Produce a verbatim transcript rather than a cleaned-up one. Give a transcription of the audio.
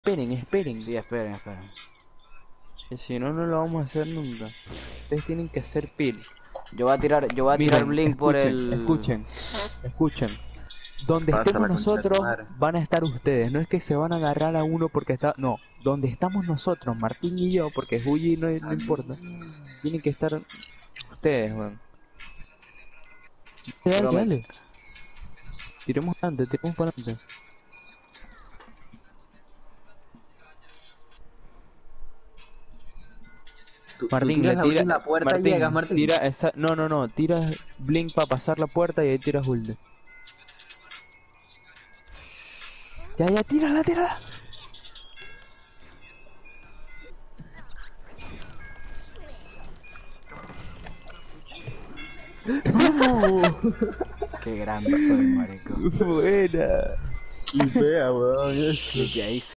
Esperen, esperen. Sí, esperen, esperen. Que si no, no lo vamos a hacer nunca. Ustedes tienen que hacer peel. Yo voy a tirar, yo voy a tirar Miren, Blink por escuchen, el... escuchen, escuchen. Donde Pasa estemos la concha de tu nosotros, madre. van a estar ustedes. No es que se van a agarrar a uno porque está... No, donde estamos nosotros, Martín y yo, porque Jully no, no importa. Tienen que estar ustedes, weón. Dale, Pero me... dale. Tiremos adelante, tiremos para adelante. Tú, tú Martín, le tiras la ult tira... en la puerta y Martín, llegas, Martín. tira esa... No, no, no. Tira Blink para pasar la puerta y ahí tiras ult. Ya, ya, tírala, tírala. Qué grande soy, marico. Buena. Y fea, weón. Desde ahí